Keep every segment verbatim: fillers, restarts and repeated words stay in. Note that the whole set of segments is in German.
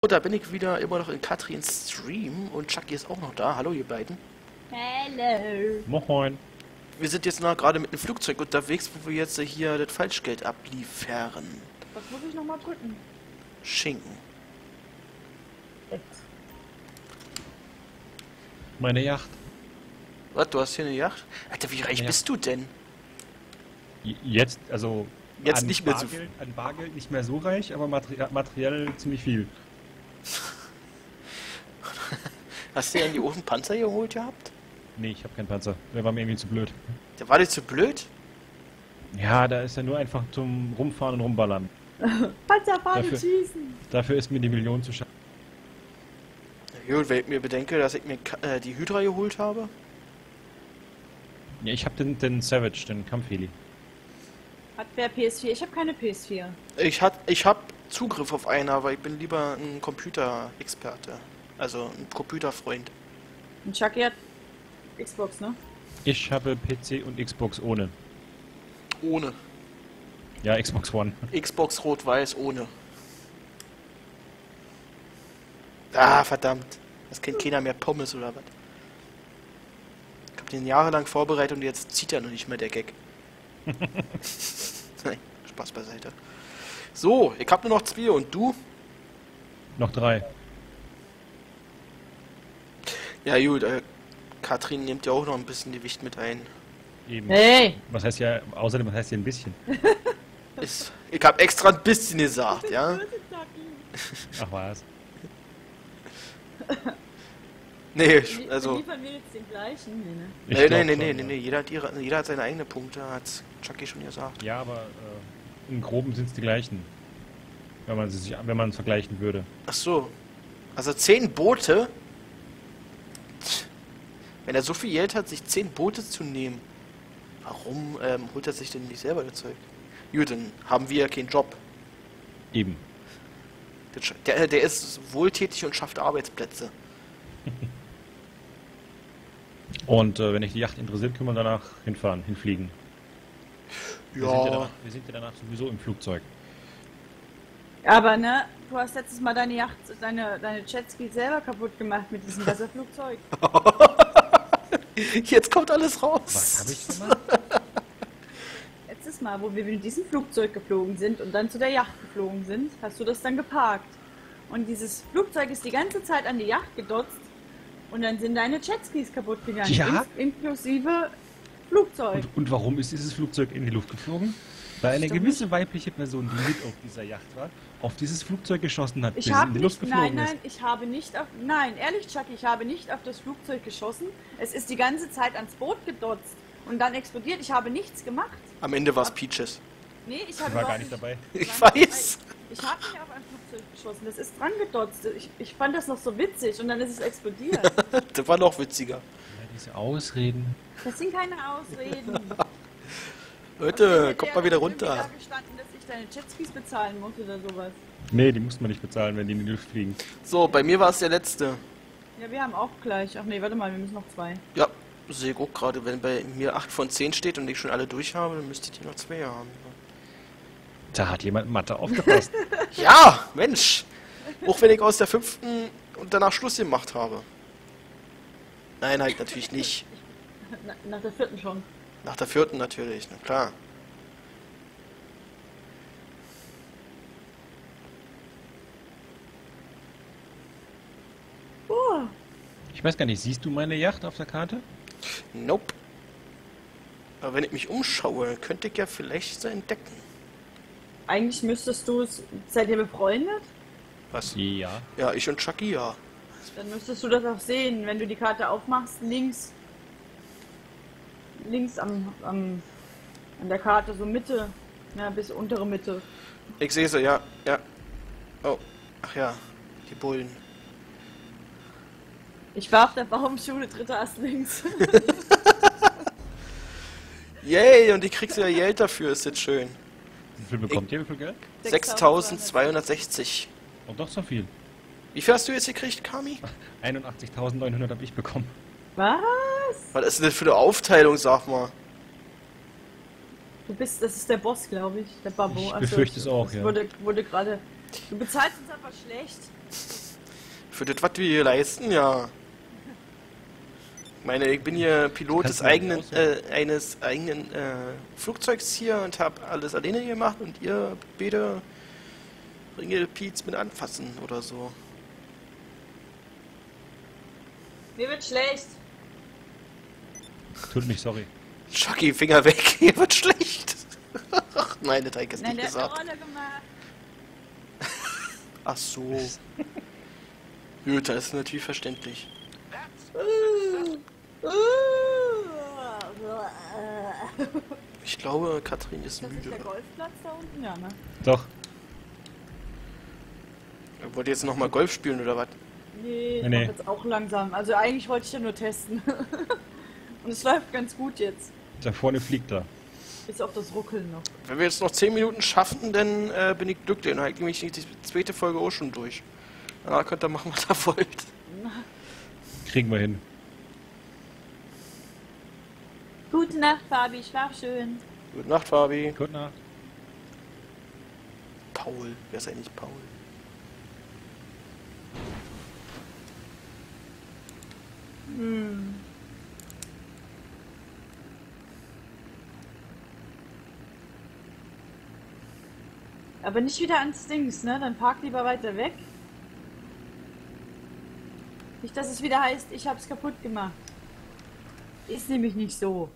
Und da bin ich wieder immer noch in Katrins Stream und Chucky ist auch noch da. Hallo ihr beiden. Hallo. Moin. Wir sind jetzt noch gerade mit dem Flugzeug unterwegs, wo wir jetzt hier das Falschgeld abliefern. Was muss ich nochmal drücken? Schinken. Jetzt. Meine Yacht. Was, du hast hier eine Yacht? Alter, wie reich Ja. bist du denn? J- Jetzt, also Jetzt an nicht mehr so Bargeld, an Bargeld nicht mehr so reich, aber materi materiell ziemlich viel. Hast du ja die großen Panzer geholt gehabt? Nee, ich habe keinen Panzer. Der war mir irgendwie zu blöd. Der war dir zu blöd? Ja, da ist er nur einfach zum Rumfahren und Rumballern. Panzerfahren Dafür- schießen. Dafür ist mir die Million zu schade. Ja, gut, wenn ich mir bedenke, dass ich mir Ka- äh, die Hydra geholt habe. Ja, ich habe den, den Savage, den Kampfheli. Hat wer P S vier? Ich habe keine P S vier. Ich, hat, ich habe Zugriff auf einen, aber ich bin lieber ein Computerexperte. Also ein Computerfreund. Und Chucky hat Xbox, ne? Ich habe P C und Xbox ohne. Ohne. Ja, Xbox One. Xbox Rot-Weiß ohne. Ah, verdammt. Das kennt keiner mehr Pommes oder was. Ich hab den jahrelang vorbereitet und jetzt zieht er noch nicht mehr der Gag. Nein, Spaß beiseite. So, ich hab nur noch zwei und du? Noch drei. Ja gut, äh, Katrin nimmt ja auch noch ein bisschen Gewicht mit ein. Eben. Hey! Was heißt ja, außerdem, was heißt hier ein bisschen? Ist, ich hab extra ein bisschen gesagt, ja? Ach was. Nee, also... Liefern wir jetzt den gleichen? Nee, ne? Ich Nee, glaub nee, nee, schon, nee, ja. nee, nee, jeder hat, ihre, jeder hat seine eigenen Punkte, hat Chucky schon gesagt. Ja, aber äh, im Groben sind es die gleichen. Wenn man sie sich, wenn man es vergleichen würde. Ach so. Also zehn Boote? Tch. Wenn er so viel Geld hat, sich zehn Boote zu nehmen, warum ähm, holt er sich denn nicht selber das Zeug? Gut, dann haben wir ja keinen Job. Eben. Der, sch- der, der ist wohltätig und schafft Arbeitsplätze. Und äh, wenn dich die Yacht interessiert, können wir danach hinfahren, hinfliegen. Wir sind, ja danach, wir sind ja danach sowieso im Flugzeug. Aber ne, du hast letztes Mal deine Yacht, deine, deine Jetski selber kaputt gemacht mit diesem Wasserflugzeug. Jetzt kommt alles raus. Was habe ich gemacht? Letztes Mal, wo wir mit diesem Flugzeug geflogen sind und dann zu der Yacht geflogen sind, hast du das dann geparkt. Und dieses Flugzeug ist die ganze Zeit an die Yacht gedotzt und dann sind deine Jetskis kaputt gegangen. Ja? In, inklusive Flugzeug. Und, und warum ist dieses Flugzeug in die Luft geflogen? Weil eine Stimmt. gewisse weibliche Person, die mit auf dieser Yacht war, auf dieses Flugzeug geschossen hat, Ich bis es habe in die Luft nicht, geflogen nein, ist. nein, ich habe nicht auf, nein, ehrlich, Chucky, ich habe nicht auf das Flugzeug geschossen. Es ist die ganze Zeit ans Boot gedotzt und dann explodiert. Ich habe nichts gemacht. Am Ende war es Peaches. Nee, ich Ich habe war überhaupt gar nicht dabei. Ich Nein, weiß. Ich habe nicht auf ein Flugzeug geschossen. Das ist dran gedotzt. Ich, ich fand das noch so witzig und dann ist es explodiert. Das war noch witziger. Ja, diese Ausreden. Das sind keine Ausreden. Leute, Hätte kommt er mal wieder doch irgendwie runter. da gestanden, dass ich deine Jetskis bezahlen muss oder sowas. Nee, die muss man nicht bezahlen, wenn die in die Luft fliegen. So, bei mir war es der letzte. Ja, wir haben auch gleich. Ach nee, warte mal, wir müssen noch zwei. Ja, sehe ich auch gerade. Wenn bei mir acht von zehn steht und ich schon alle durch habe, dann müsste ich die noch zwei haben. Da hat jemand Mathe aufgepasst. Ja, Mensch. Auch wenn ich aus der fünften und danach Schluss gemacht habe. Nein, halt natürlich nicht. Na, nach der vierten schon. Nach der vierten natürlich, na klar. Oh, Ich weiß gar nicht, siehst du meine Yacht auf der Karte? Nope. Aber wenn ich mich umschaue, könnte ich ja vielleicht so entdecken. eigentlich müsstest du es. Seid ihr befreundet? Was? Ja. Ja, ich und Chucky, ja. Dann müsstest du das auch sehen, wenn du die Karte aufmachst, links. Links am, am an der Karte, so Mitte. Ja, bis untere Mitte. Ich sehe sie, ja, ja. Oh, ach ja, die Bullen. Ich war auf der Baumschule, dritter Ast links. Yay, und ich krieg sogar Geld dafür, ist jetzt schön. Wie viel bekommt ihr? Wie viel Geld? sechstausendzweihundertsechzig. Oh, doch so viel. Wie viel hast du jetzt gekriegt, Kami? einundachtzigtausendneunhundert habe ich bekommen. Was? Was ist denn das für eine Aufteilung, sag mal? Du bist, das ist der Boss, glaube ich, der Babbo. Ich Ach so, befürchte es auch, das ja. Wurde, wurde gerade. Du bezahlst uns einfach schlecht. Für das, was wir hier leisten, ja. Ich meine, ich bin hier Pilot Kannst des du eigenen, nicht äh, eines eigenen äh, Flugzeugs hier und habe alles alleine gemacht und ihr bitte Ringelpiez mit anfassen oder so. Mir wird schlecht. Tut nicht, sorry. Chucky, Finger weg, hier wird schlecht. Ach nein, der Teig ist Nein, nicht der hat eine gesagt. Rolle gemacht. Ach so. Gut, das ist natürlich verständlich. Ich glaube, Katrin ist Das ist müde. der Golfplatz da unten, ja, ne? Doch. Wollt ihr jetzt nochmal Golf spielen oder was? Nee, ich Nee, mach nee. jetzt auch langsam. Also eigentlich wollte ich ja nur testen. Und es läuft ganz gut jetzt. Da vorne fliegt er. Bis auf das Ruckeln noch. Wenn wir jetzt noch zehn Minuten schaffen, dann äh, bin ich glücklich. Dann halt nämlich die zweite Folge auch schon durch. Danach könnt ihr machen, was ihr wollt. Kriegen wir hin. Gute Nacht, Fabi. Schlaf schön. Gute Nacht, Fabi. Gute Nacht. Paul. Wer ist eigentlich Paul? Hm. Aber nicht wieder ans Dings, ne? Dann park lieber weiter weg. Nicht, dass es wieder heißt, ich hab's kaputt gemacht. Ist nämlich nicht so.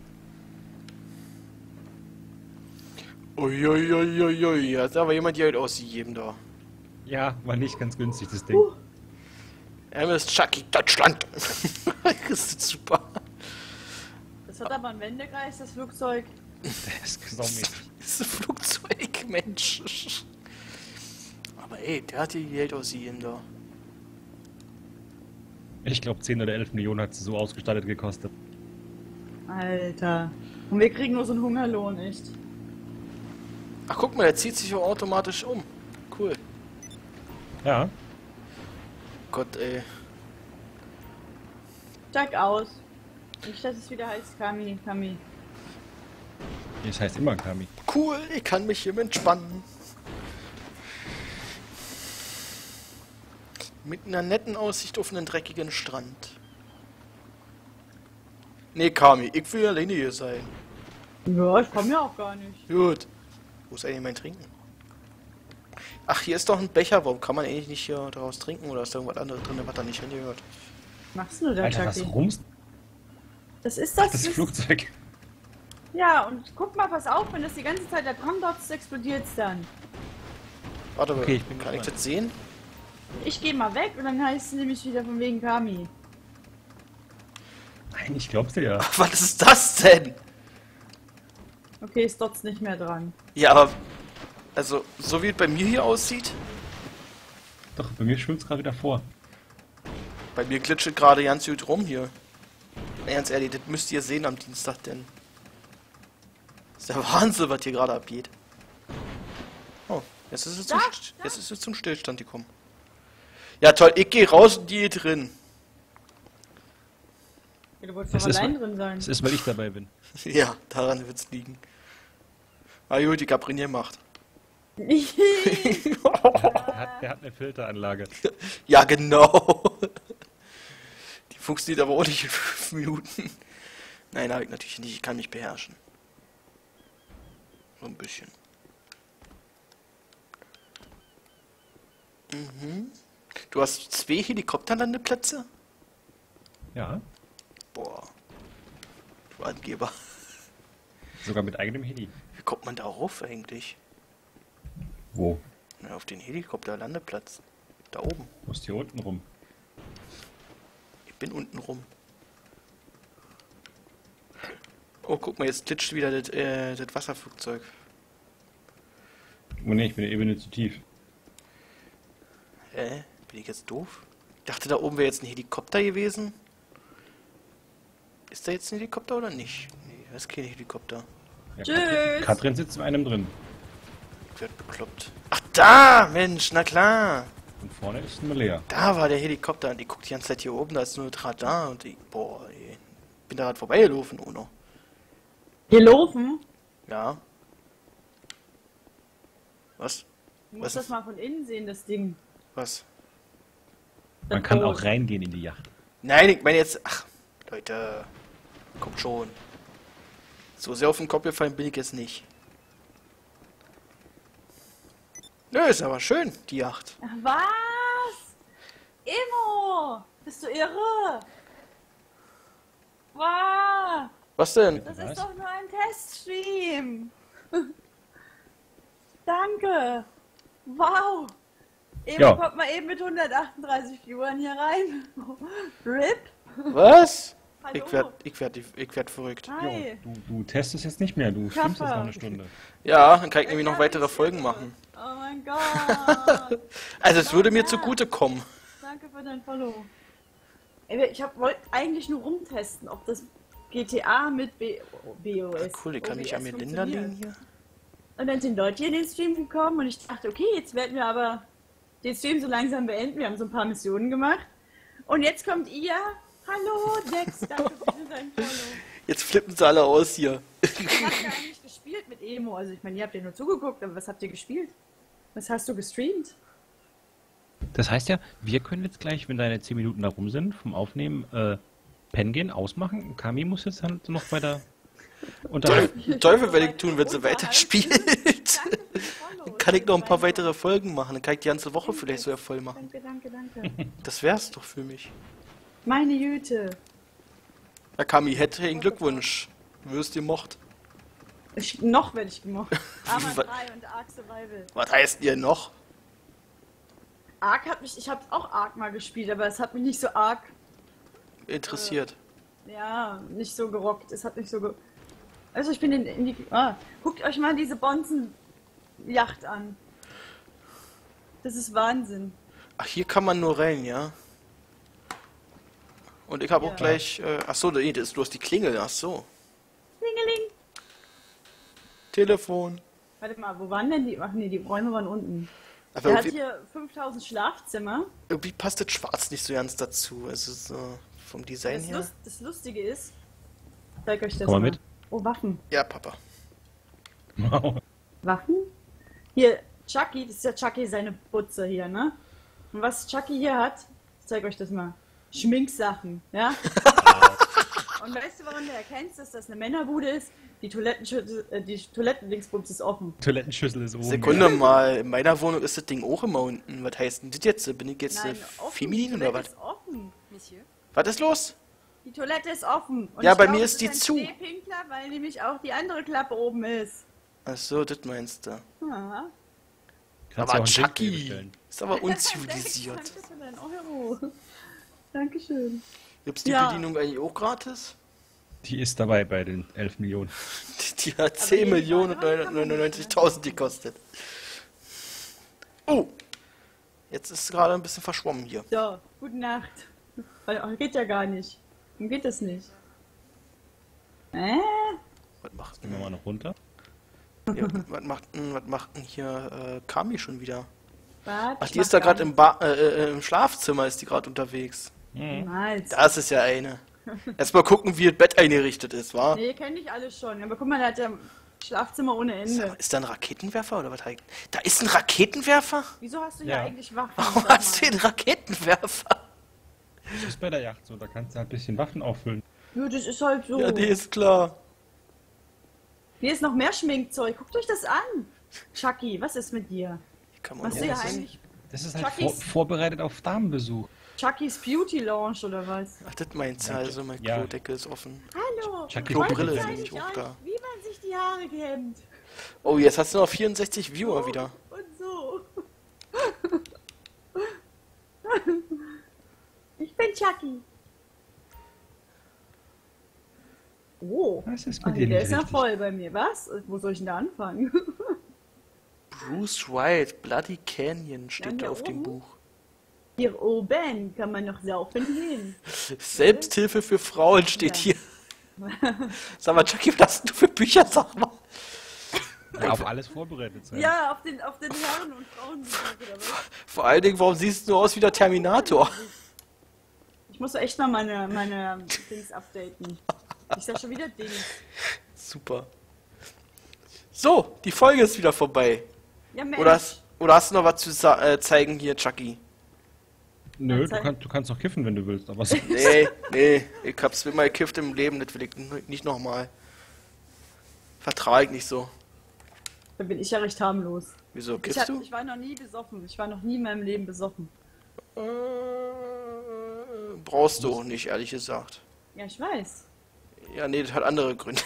Uiuiuiui. Da ist aber jemand hier halt ausgegeben da. Ja, war nicht ganz günstig, das Ding. Uh. M S Chucky Deutschland. Das ist super. Das hat aber einen Wendekreis, das Flugzeug. Das ist saumäßig. Das ist ein Flugzeug, Mensch. Aber ey, der hat hier Geld ausgegeben da. Ich glaube zehn oder elf Millionen hat sie so ausgestattet gekostet. Alter. Und wir kriegen nur so einen Hungerlohn, echt. Ach, guck mal, der zieht sich auch automatisch um. Cool. Ja. Gott, ey. Steig aus. Nicht, dass es wieder heißt, Kami, Kami. Das heißt immer Kami. Cool, ich kann mich hier entspannen. Mit einer netten Aussicht auf einen dreckigen Strand. Nee, Kami, ich will alleine hier sein. Ja, ich komme ja auch gar nicht. Gut. Wo ist eigentlich mein Trinken? Ach, hier ist doch ein Becher. Warum kann man eigentlich nicht hier daraus trinken? Oder ist da irgendwas anderes drin, was da nicht hingehört? Machst du da, Alter, was Chucky? rumst? Das ist das. Das Flugzeug. Ja, und guck mal, pass auf, wenn das die ganze Zeit da dran dotzt, explodiert es dann. Warte mal, Okay, ich bin kann ich gespannt. das sehen? Ich gehe mal weg und dann heißt es nämlich wieder von wegen Kami. Nein, ich glaub's dir ja. Ach, was ist das denn? Okay, es dotzt nicht mehr dran. Ja, aber... Also, so wie es bei mir hier aussieht, Doch, bei mir schwimmt's gerade wieder vor. bei mir glitscht gerade ganz gut rum hier. Na, ganz ehrlich, das müsst ihr sehen am Dienstag, denn... Das ist der Wahnsinn, was hier gerade abgeht. Oh, jetzt ist es zum, Da, St- jetzt ist es zum Stillstand gekommen. Ja toll, ich gehe raus und die drin. Ja, du wolltest Das doch ist, allein weil- drin sein. Das ist, weil ich dabei bin. Ja, daran wird's liegen. Ah gut, ich hab ihn gemacht. Der hat, der hat eine Filteranlage. Ja, genau. Die funktioniert aber auch nicht in fünf Minuten. Nein, hab ich natürlich nicht. Ich kann mich beherrschen. So ein bisschen. Mhm. Du hast zwei Helikopterlandeplätze? Ja, Boah. Du Angeber. sogar mit eigenem Heli. Wie kommt man da rauf eigentlich? Wo? Na, auf den Helikopterlandeplatz. Da oben. Du musst hier unten rum. Ich bin unten rum. Oh, guck mal, jetzt glitscht wieder das, äh, das Wasserflugzeug. Oh ne, ich bin der Ebene zu tief. Hä? Bin ich jetzt doof? Ich dachte, da oben wäre jetzt ein Helikopter gewesen. Ist da jetzt ein Helikopter oder nicht? Nee, das ist kein Helikopter. Ja, Tschüss. Katrin, Katrin sitzt in einem drin. Ich werd bekloppt. Ach, da! Mensch, na klar! Und vorne ist ein Malea. Da war der Helikopter und ich guck die ganze Zeit hier oben, da ist nur ein Radar und ich, boah, ey, bin da gerade vorbeigelaufen, Uno. Hier laufen? Ja. Was? Du musst Was? das mal von innen sehen, das Ding. Was? Man kann auch reingehen in die Yacht. Nein, ich meine jetzt... Ach, Leute. Kommt schon. So sehr auf den Kopf gefallen bin ich jetzt nicht. Nö, ist aber schön, die Yacht. Ach, was? Immo! Bist du irre? Wow! Was denn? Das Was? ist doch nur ein Teststream. Danke. Wow. Eben Ja. kommt mal eben mit hundertachtunddreißig Viewern hier rein. R I P. Was? Hallo. Ich werd, ich werd, ich werd verrückt. Hi. Du, du testest jetzt nicht mehr, du streamst jetzt Kappa. noch eine Stunde. Ja, dann kann ich nämlich noch Ja, weitere ich Folgen irre. machen. Oh mein Gott. Also es würde mir Ja. zugute kommen. Danke für dein Follow. Ey, ich wollte eigentlich nur rumtesten, ob das G T A mit B O S. Cool, ich kann nicht an mir Linda nehmen hier. Und dann sind Leute hier in den Stream gekommen und ich dachte, okay, jetzt werden wir aber den Stream so langsam beenden. Wir haben so ein paar Missionen gemacht. Und jetzt kommt ihr. Hallo, Dex, danke für dein Follow. Jetzt flippen sie alle aus hier. Was habt ihr eigentlich gespielt mit Emo? Also ich meine, ihr habt ja nur zugeguckt, aber was habt ihr gespielt? Was hast du gestreamt? Das heißt ja, wir können jetzt gleich, wenn deine zehn Minuten da rum sind, vom Aufnehmen, äh, pennen gehen, ausmachen. Kami muss jetzt dann noch weiter unterhalten. Teufel, Teufel werde ich tun, wenn sie weiterspielt. Danke für den Follow. Kann ich noch ein paar weitere Folgen machen. Dann kann ich die ganze Woche vielleicht so voll machen. Danke, danke, danke. Das wär's doch für mich. Meine Güte. Ja, Kami, herzlichen Glückwunsch. Du wirst gemocht. Ich, noch werde ich gemocht. Arma Wa- drei und Ark Survival. Was heißt ihr noch? Ark hat mich, ich habe auch Ark mal gespielt, aber es hat mich nicht so arg, Interessiert. ja, nicht so gerockt. Es hat nicht so ge Also ich bin in, in die, ah, guckt euch mal diese Bonzen-Yacht an. Das ist Wahnsinn. Ach, hier kann man nur rein, ja? Und ich habe Ja. auch gleich... Äh, ach so, nee, das ist bloß die Klingel. Ach so. Klingeling. Telefon. Warte mal, wo waren denn die? Ach nee, die Räume waren unten. Aber Der hat irgendwie, hier fünftausend Schlafzimmer. irgendwie passt das Schwarz nicht so ganz dazu. Also so vom Design Das, her. Lust, das Lustige ist, ich zeig euch das Komm mal mal. mit. Oh, Waffen. Ja, Papa. Wow. Waffen? Hier, Chucky, das ist ja Chucky seine Butze hier, ne? Und was Chucky hier hat, ich zeig euch das mal. Schminksachen, ja? Und weißt du, woran du erkennst, dass das eine Männerbude ist? Die Toilettenschüssel, äh, die Toilettendingsbums ist offen. Toilettenschüssel ist oben. Sekunde mal, in meiner Wohnung ist das Ding auch immer unten. Was heißt denn das jetzt? Bin ich jetzt Nein, äh, offen. feminin die oder Toilette was? ist offen, Monsieur. Was ist los? Die Toilette ist offen. Und Ja, ich bei glaube, mir es ist die ein zu. Schneepinkler, weil nämlich auch die andere Klappe oben ist. Ach so, das meinst du. Ja. Kannst Aber ja auch ein Bild Chucky bestellen. ist aber unzivilisiert. Danke für deinen Euro. Dankeschön. Gibt's die Ja. Bedienung eigentlich auch gratis? Die ist dabei bei den elf Millionen. Die, die hat zehn jeden Millionen und Fall kann man neunundneunzigtausend gekostet. Oh! Jetzt ist es gerade ein bisschen verschwommen hier. So, gute Nacht. Weil, ach, geht ja gar nicht. Warum geht das nicht? Äh? Was macht Gehen wir denn, mal noch runter. ja, was macht, denn, was macht denn hier äh, Kami schon wieder? Warte, Ach, ich die mach ist da gar gerade im, Ba- äh, äh, im Schlafzimmer, ist die gerade unterwegs. Mhm. Niemals. Das ist ja eine. Erstmal gucken, wie das Bett eingerichtet ist, wa? Nee, kenne ich alles schon. Aber guck mal, der hat ja Schlafzimmer ohne Ende. Ist da ein Raketenwerfer oder was? Da ist ein Raketenwerfer? Wieso hast du Ja. hier eigentlich Waffen? Warum Sag hast mal. du den Raketenwerfer? Das ist bei der Yacht so, da kannst du halt ein bisschen Waffen auffüllen. Ja, das ist halt so. Ja, nee, ist klar. Hier ist noch mehr Schminkzeug. Guckt euch das an. Chucky, was ist mit dir? Hier kann man Machst du auch ja das ist- heimlich Das ist halt vor, Chuckys- vorbereitet auf Damenbesuch. Chuckys Beauty Lounge oder was? Ach, das meinst du, also mein Ja. Klodeckel ist offen. Hallo, Chucky Klobrille heute ist zeige ich nämlich auch euch, da. wie man sich die Haare kämmt. Oh, jetzt hast du noch vierundsechzig Viewer wieder. Und so. Ich bin Chucky. Oh, Was ist ah, mit dir der nicht ist ja richtig? voll bei mir. Was? Wo soll ich denn da anfangen? Bruce Wright, Bloody Canyon steht Dann da hier auf dem oben? Buch. Hier oben kann man noch saufen gehen. Selbsthilfe für Frauen steht Ja. hier. Sag mal, Chucky, was hast du für Bücher, sag mal? Ja, auf alles vorbereitet sein. Ja, auf den, auf den Herren- und Frauen oder was? Vor allen Dingen, warum siehst du aus wie der Terminator? Ich muss echt mal meine, meine Dings updaten. Ich sag schon wieder Dings. Super. So, die Folge ist wieder vorbei. Ja, Mensch. Oder hast, oder hast du noch was zu sa- äh, zeigen hier, Chucky? Nö, du, Zeit. kann, du kannst doch kiffen, wenn du willst, aber so. Nee, nee, ich hab's immer gekifft im Leben, das will ich n- nicht nochmal. Vertrage ich nicht so. Da bin ich ja recht harmlos. Wieso, Ich, kiffst hab, du? ich war noch nie besoffen. Ich war noch nie in meinem Leben besoffen. Äh, brauchst du nicht, ehrlich gesagt. Ja, ich weiß. Ja, nee, das hat andere Gründe.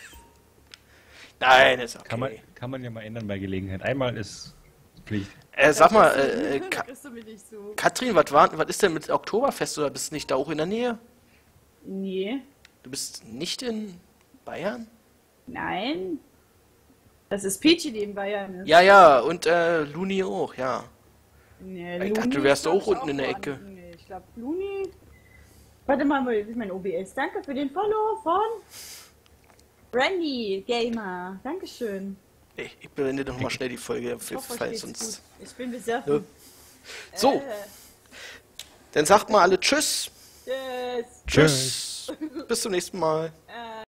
Nein, ist okay. Kann man, kann man ja mal ändern bei Gelegenheit. Einmal ist Pflicht. Äh, sag mal, Da äh, äh, kriegst du- Ka da kriegst du mich nicht so. Katrin, was war, was ist denn mit Oktoberfest oder bist du nicht da auch in der Nähe? Nee. Du bist nicht in Bayern? Nein. Das ist Peachy, die in Bayern ist. Ja, ja, und äh, Luni auch, ja. Nee, Ich dachte, Luni du wärst ist, glaub auch ich, unten in der woan- Ecke. Nee, ich glaube, Luni. Warte mal, wo ist mein O B S? Danke für den Follow von Randy Gamer. Dankeschön. Ey, ich beende doch mal schnell die Folge, Ich hoffe, euch falls geht's sonst... gut. Ich bin besoffen. Ja. So, Äh, dann sagt mal alle Tschüss. yes. Tschüss. Bis zum nächsten Mal.